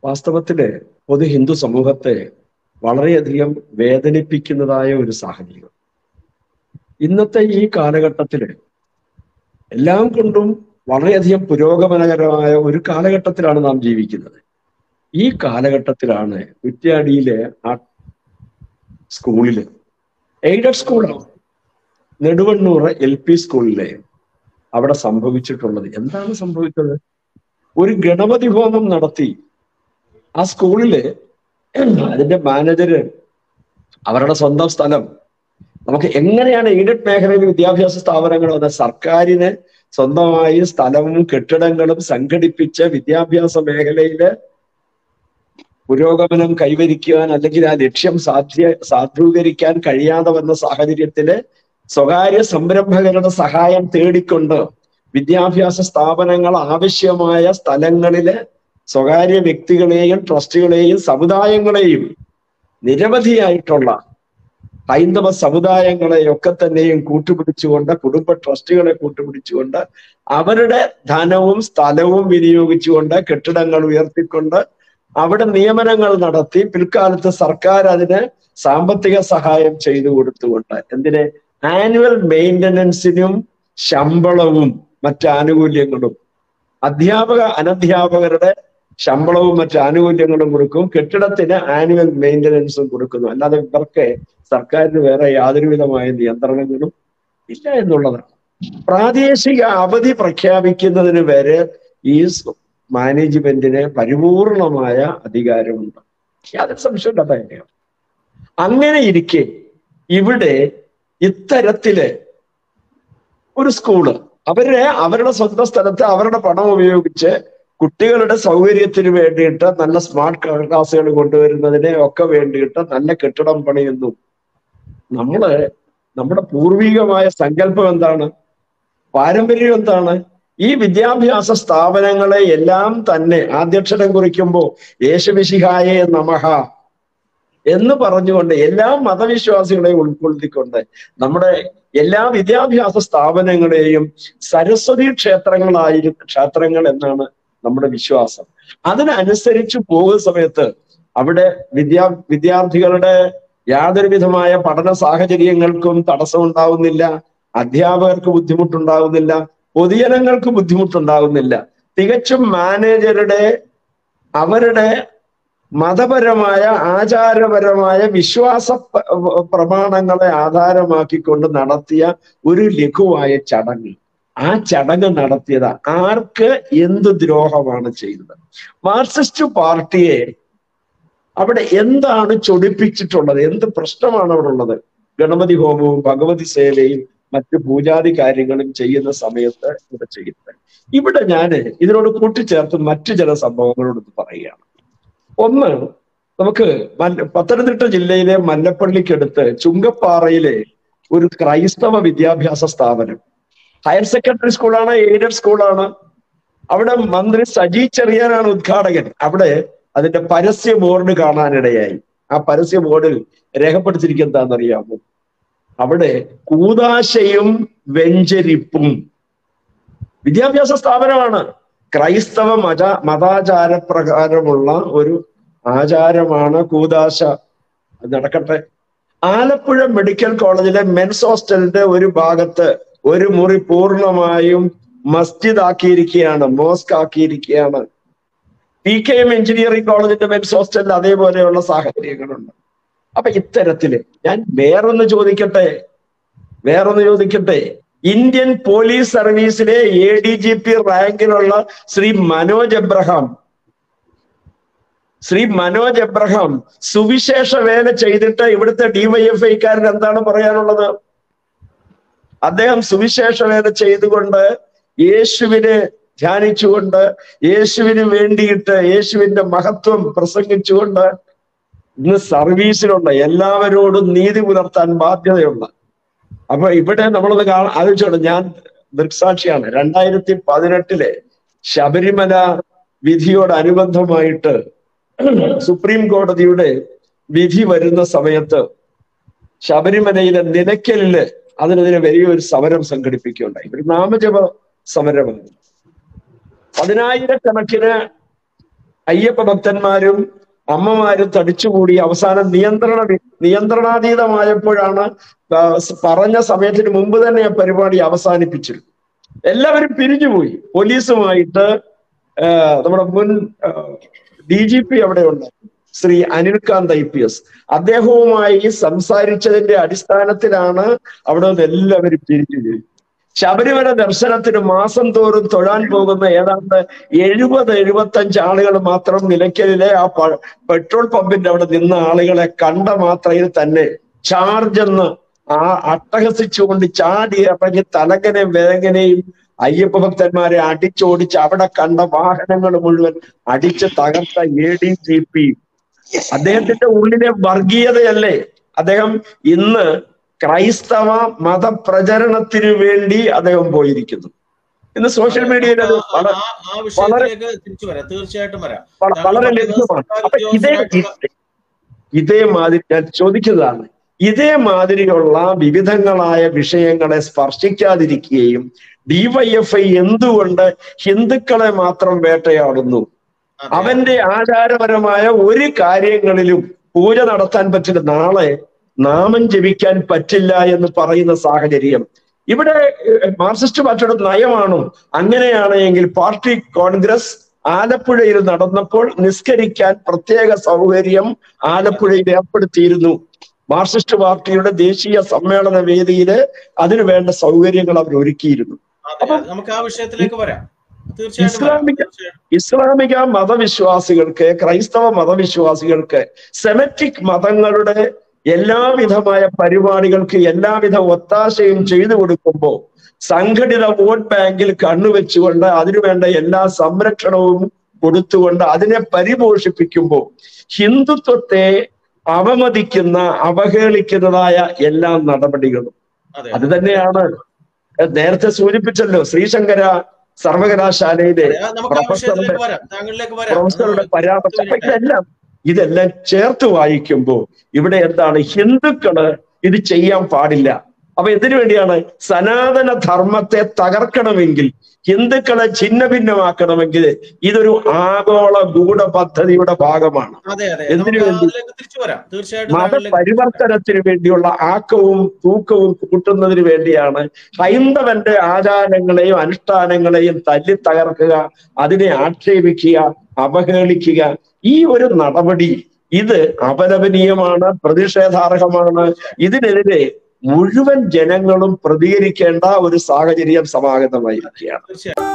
വാസ്തവത്തില് പൊതു ഹിന്ദു സമൂഹത്തെ വളരെയധികം വേദനിപ്പിക്കുന്നതായ ഒരു സാഹചര്യം. ഇന്നത്തെ ഈ കാലഘട്ടത്തില് എല്ലാം കൊണ്ടും വളരെയധികം പുരോഗമനകരമായ ഒരു കാലഘട്ടത്തിലാണ് നാം ജീവിക്കുന്നത്. ഈ കാലഘട്ടത്തിലാണ് കുറ്റ്യാടിയിലെ ആ സ്കൂളില്, എയ്ഡഡ് സ്കൂളാണ്, നെടുവണ്ണൂർ LP സ്കൂളിലെ അവിടെ സംഭവിച്ചിട്ടുള്ളത്. എന്താണ് സംഭവിച്ചത്? ഒരു ഗണപതി ഹോമം നടത്തി ആ സ്കൂളില് അതിന്റെ മാനേജര് അവരുടെ സ്വന്തം സ്ഥലം, നമുക്ക് എങ്ങനെയാണ് എയ്ഡഡ് മേഖലയിൽ വിദ്യാഭ്യാസ സ്ഥാപനങ്ങൾ വന്ന സർക്കാരിന് സ്വന്തമായി സ്ഥലവും കെട്ടിടങ്ങളും സംഘടിപ്പിച്ച് വിദ്യാഭ്യാസ മേഖലയില് പുരോഗമനം കൈവരിക്കുവാൻ അല്ലെങ്കിൽ ആ ലക്ഷ്യം സാധൂകരിക്കാൻ കഴിയാതെ വന്ന സാഹചര്യത്തില് സ്വകാര്യ സംരംഭകരുടെ സഹായം തേടിക്കൊണ്ട് വിദ്യാഭ്യാസ സ്ഥാപനങ്ങൾ ആവശ്യമായ സ്ഥലങ്ങളില് സ്വകാര്യ വ്യക്തികളെയും ട്രസ്റ്റുകളെയും സമുദായങ്ങളെയും നിരവധിയായിട്ടുള്ള ഹൈന്ദവ സമുദായങ്ങളെയൊക്കെ തന്നെയും കൂട്ടുപിടിച്ചുകൊണ്ട്, കുടുംബ ട്രസ്റ്റുകളെ കൂട്ടുപിടിച്ചുകൊണ്ട്, അവരുടെ ധനവും സ്ഥലവും വിനിയോഗിച്ചുകൊണ്ട് കെട്ടിടങ്ങൾ ഉയർത്തിക്കൊണ്ട് അവിടെ നിയമനങ്ങൾ നടത്തി പിൽക്കാലത്ത് സർക്കാർ അതിന് സാമ്പത്തിക സഹായം ചെയ്തു കൊടുത്തുകൊണ്ട്, എന്തിന്? ആനുവൽ മെയിൻ്റനൻസിനും ശമ്പളവും മറ്റ് ആനുകൂല്യങ്ങളും, അനധ്യാപകരുടെ ശമ്പളവും മറ്റ് ആനുകൂല്യങ്ങളും കൊടുക്കും, കെട്ടിടത്തിന് ആനുവൽ മെയിൻ്റനൻസും കൊടുക്കുന്നു. അല്ലാതെ ഇവർക്ക് സർക്കാരിന് വേറെ യാതൊരു വിധമായ നിയന്ത്രണങ്ങളും ഇല്ല എന്നുള്ളതാണ്. പ്രാദേശിക അവധി പ്രഖ്യാപിക്കുന്നതിന് വരെ ഈ മാനേജ്മെന്റിന് പരിപൂർണമായ അധികാരമുണ്ട്. യാതൊരു സംശയമില്ല തന്നെയാണ്. അങ്ങനെ ഇരിക്കെ ഇവിടെ ഇത്തരത്തില് ഒരു സ്കൂള് അവരുടെ സ്വന്തം സ്ഥലത്ത് അവരുടെ പണം ഉപയോഗിച്ച് കുട്ടികളുടെ സൗകര്യത്തിന് വേണ്ടിയിട്ട് നല്ല സ്മാർട്ട് ക്ലാസ്സുകൾ കൊണ്ടുവരുന്നതിനെ ഒക്കെ വേണ്ടിയിട്ട് നല്ല കെട്ടിടം പണിയുന്നു. നമ്മുടെ പൂർവികമായ സങ്കല്പം എന്താണ്? പാരമ്പര്യം എന്താണ്? ഈ വിദ്യാഭ്യാസ സ്ഥാപനങ്ങളെ എല്ലാം തന്നെ ആദ്യക്ഷരം കുറിക്കുമ്പോൾ യേശുമിശിഹായേ നമഃ എന്ന് പറഞ്ഞുകൊണ്ട് എല്ലാ മതവിശ്വാസികളെയും ഉൾക്കൊള്ളിക്കൊണ്ട് നമ്മുടെ എല്ലാ വിദ്യാഭ്യാസ സ്ഥാപനങ്ങളെയും സരസ്വതി ക്ഷേത്രങ്ങൾ എന്നാണ് നമ്മുടെ വിശ്വാസം. അതിനനുസരിച്ച് പോകുന്ന സമയത്ത് അവിടെ വിദ്യാർത്ഥികളുടെ യാതൊരു വിധമായ പഠന സാഹചര്യങ്ങൾക്കും തടസ്സമുണ്ടാവുന്നില്ല, അധ്യാപകർക്ക് ബുദ്ധിമുട്ടുണ്ടാവുന്നില്ല, പൊതുജനങ്ങൾക്ക് ബുദ്ധിമുട്ടുണ്ടാകുന്നില്ല. തികച്ചും മാനേജരുടെ അവരുടെ മതപരമായ ആചാരപരമായ വിശ്വാസ പ്രമാണങ്ങളെ ആധാരമാക്കിക്കൊണ്ട് നടത്തിയ ഒരു ലഘുവായ ചടങ്ങ്. ആ ചടങ്ങ് നടത്തിയത് ആർക്ക് എന്ത് ദ്രോഹമാണ് ചെയ്തത്? മാർക്സിസ്റ്റ് പാർട്ടിയെ അവിടെ എന്താണ് ചൊടിപ്പിച്ചിട്ടുള്ളത്? എന്ത് പ്രശ്നമാണ് അവിടെ ഉള്ളത്? ഗണപതി ഹോമവും ഭഗവതി സേവയും മറ്റു പൂജാതി കാര്യങ്ങളും ചെയ്യുന്ന സമയത്ത് ഇവിടെ ചെയ്യുന്നത്. ഇവിടെ ഞാൻ ഇതിനോട് കൂട്ടിച്ചേർത്ത് മറ്റു ചില സംഭവങ്ങളോട് പറയുകയാണ്. ഒന്ന്, നമുക്ക് പത്തനംതിട്ട ജില്ലയിലെ മല്ലപ്പള്ളിക്കടുത്ത് ചുങ്കപ്പാറയിലെ ഒരു ക്രൈസ്തവ വിദ്യാഭ്യാസ സ്ഥാപനം, ഹയർ സെക്കൻഡറി സ്കൂളാണ്, എയ്ഡഡ് സ്കൂളാണ്. അവിടെ മന്ത്രി സജി ചെറിയാനാണ് ഉദ്ഘാടകൻ. അവിടെ അതിന്റെ പരസ്യ ബോർഡ് കാണാനിടയായി. ആ പരസ്യ ബോർഡിൽ രേഖപ്പെടുത്തിയിരിക്കുന്നത് എന്താണെന്നറിയാമോ? അവിടെ കൂദാശയും വെഞ്ചരിപ്പും. വിദ്യാഭ്യാസ സ്ഥാപനമാണ്, ക്രൈസ്തവ മതാചാര പ്രകാരമുള്ള ഒരു ആചാരമാണ് കൂദാശ. നടക്കട്ടെ. ആലപ്പുഴ മെഡിക്കൽ കോളേജിലെ മെൻസ് ഹോസ്റ്റലിന്റെ ഒരു ഭാഗത്ത് ഒരു മുറി പൂർണ്ണമായും മസ്ജിദ് ആക്കിയിരിക്കുകയാണ്, മോസ്ക് ആക്കിയിരിക്കുകയാണ്. PKM എഞ്ചിനീയറിംഗ് കോളേജിന്റെ മെൻസ് ഹോസ്റ്റലിൽ അതേപോലെയുള്ള സാഹചര്യങ്ങളുണ്ട്. അപ്പൊ ഇത്തരത്തില് ഞാൻ വേറൊന്ന് ചോദിക്കട്ടെ. ഇന്ത്യൻ പോലീസ് സർവീസിലെ ADGP റാങ്കിലുള്ള ശ്രീ മനോജ് എബ്രഹാം സുവിശേഷ വേല ചെയ്തിട്ട് ഇവിടുത്തെ DYFIക്കാരൻ എന്താണ് പറയാനുള്ളത്? അദ്ദേഹം സുവിശേഷ വേല ചെയ്തുകൊണ്ട് യേശുവിനെ ധ്യാനിച്ചുകൊണ്ട് യേശുവിന് വേണ്ടിയിട്ട് യേശുവിന്റെ മഹത്വം പ്രസംഗിച്ചുകൊണ്ട് ഇന്ന് സർവീസിലുള്ള എല്ലാവരോടും നീതി പുലർത്താൻ ബാധ്യതയുണ്ട്. അപ്പൊ ഇവിടെ നമ്മളത് ആലോചിച്ചോളൂ. ഞാൻ ദൃക്സാക്ഷിയാണ്. 2018 ശബരിമല വിധിയോടനുബന്ധമായിട്ട് സുപ്രീം കോടതിയുടെ വിധി വരുന്ന സമയത്ത് ശബരിമലയിലെ നിലയ്ക്കലില് അതിനെതിരെ വലിയൊരു സമരം സംഘടിപ്പിക്കുകയുണ്ടായി. ഒരു നാമജപ സമരമാണ്. 10,000-കണക്കിന് അയ്യപ്പ ഭക്തന്മാരും അമ്മമാരും തടിച്ചുകൂടി അവസാനം നിയന്ത്രണാതീതമായപ്പോഴാണ് പറഞ്ഞ സമയത്തിന് മുമ്പ് തന്നെ ആ പരിപാടി അവസാനിപ്പിച്ചു. എല്ലാവരും പിരിഞ്ഞുപോയി. പോലീസുമായിട്ട് നമ്മുടെ മുൻ DGP അവിടെ ഉണ്ട്, ശ്രീ അനിൽകാന്ത് IPS, അദ്ദേഹവുമായി സംസാരിച്ചതിന്റെ അടിസ്ഥാനത്തിലാണ് അവിടെ നിന്ന് എല്ലാവരും പിരിഞ്ഞുപോയി. ശബരിമല ദർശനത്തിന് മാസം തോറും തൊഴാൻ പോകുന്ന ഏതാണ്ട് 70-75 ആളുകൾ മാത്രം നിലയ്ക്കലിലെ ആ പെട്രോൾ പമ്പിന്റെ അവിടെ നിന്ന ആളുകളെ കണ്ട മാത്രയിൽ തന്നെ ചാർജ് എന്ന് അട്ടഹസിച്ചുകൊണ്ട് ചാടി ഇറങ്ങി തലങ്ങനെയും വേഗനെയും അയ്യപ്പ ഭക്തന്മാരെ അടിച്ചോടിച്ച് അവിടെ കണ്ട വാഹനങ്ങൾ മുഴുവൻ അടിച്ച് തകർത്ത ADGP അദ്ദേഹത്തിന്റെ ഉള്ളിലെ വർഗീയതയല്ലേ. അദ്ദേഹം ഇന്ന് ക്രൈസ്തവ മതപ്രചരണത്തിന് വേണ്ടി അദ്ദേഹം പോയിരിക്കുന്നു. ഇന്ന് സോഷ്യൽ മീഡിയയിൽ അത് വളരെ ലഭ്യമാണ്. അപ്പൊ ഇതേമാതിരി ഞാൻ ചോദിക്കുന്നതാണ്, ഇതേമാതിരിയുള്ള വിവിധങ്ങളായ വിഷയങ്ങളെ സ്പർശിക്കാതിരിക്കുകയും DYFI എന്തുകൊണ്ട് ഹിന്ദുക്കളെ മാത്രം വേട്ടയാടുന്നു, അവന്റെ ആചാരപരമായ ഒരു കാര്യങ്ങളിലും പൂജ നടത്താൻ പറ്റില്ല, നാളെ നാമം ജപിക്കാൻ പറ്റില്ല എന്ന് പറയുന്ന സാഹചര്യം ഇവിടെ മാർക്സിസ്റ്റ് പാർട്ടിയുടെ നയമാണോ? അങ്ങനെയാണെങ്കിൽ പാർട്ടി കോൺഗ്രസ് ആലപ്പുഴയിൽ നടന്നപ്പോൾ നിസ്കരിക്കാൻ പ്രത്യേക സൗകര്യം ആലപ്പുഴയിൽ ഏർപ്പെടുത്തിയിരുന്നു. മാർക്സിസ്റ്റ് പാർട്ടിയുടെ ദേശീയ സമ്മേളന വേദിയില് അതിനു വേണ്ട സൗകര്യങ്ങൾ അവർ ഒരുക്കിയിരുന്നു. അപ്പം നമുക്ക് ആ വിഷയത്തിലേക്ക് വരാം. ഇസ്ലാമിക മതവിശ്വാസികൾക്ക്, ക്രൈസ്തവ മതവിശ്വാസികൾക്ക് സെമറ്റിക് മതങ്ങളുടെ എല്ലാവിധമായ പരിപാടികൾക്ക് എല്ലാവിധ ഒത്താശയും ചെയ്തു കൊടുക്കുമ്പോൾ സംഘടിത വോട്ട് ബാങ്കിൽ കണ്ണുവെച്ചുകൊണ്ട് അതിനുവേണ്ട എല്ലാ സംരക്ഷണവും കൊടുത്തുകൊണ്ട് അതിനെ പരിപോഷിപ്പിക്കുമ്പോൾ ഹിന്ദുത്വത്തെ അവമതിക്കുന്ന, അവഹേളിക്കുന്നതായ എല്ലാ നടപടികളും അത് തന്നെയാണ് നേരത്തെ സൂചിപ്പിച്ചല്ലോ. ശ്രീശങ്കര സർവകലാശാലയിലെ പ്രൊഫസറുടെ പരാമർശം ഇതെല്ലാം ചേർത്ത് വായിക്കുമ്പോൾ ഇവിടെ എന്താണ്, ഹിന്ദുക്കള് ഇത് ചെയ്യാൻ പാടില്ല. അപ്പൊ എന്തിനു വേണ്ടിയാണ്? സനാതന ധർമ്മത്തെ തകർക്കണമെങ്കിൽ, ഹിന്ദുക്കളെ ഛിന്ന ഭിന്നമാക്കണമെങ്കിൽ ഇതൊരു ആഗോള ഗൂഢപദ്ധതിയുടെ ഭാഗമാണ്. എന്തിനു വേണ്ടി? മതപരിവർത്തനത്തിന് വേണ്ടിയുള്ള ആക്കവും തൂക്കവും കൂട്ടുന്നതിന് വേണ്ടിയാണ് ഹൈന്ദവന്റെ ആചാരങ്ങളെയും അനുഷ്ഠാനങ്ങളെയും തല്ലി തകർക്കുക, അതിനെ ആക്ഷേപിക്കുക, അവഹേളിക്കുക. ഈ ഒരു നടപടി ഇത് അപലപനീയമാണ്, പ്രതിഷേധാർഹമാണ്. ഇതിനെതിരെ മുഴുവൻ ജനങ്ങളും പ്രതികരിക്കേണ്ട ഒരു സാഹചര്യം സമാഗതമായിരിക്കുകയാണ്.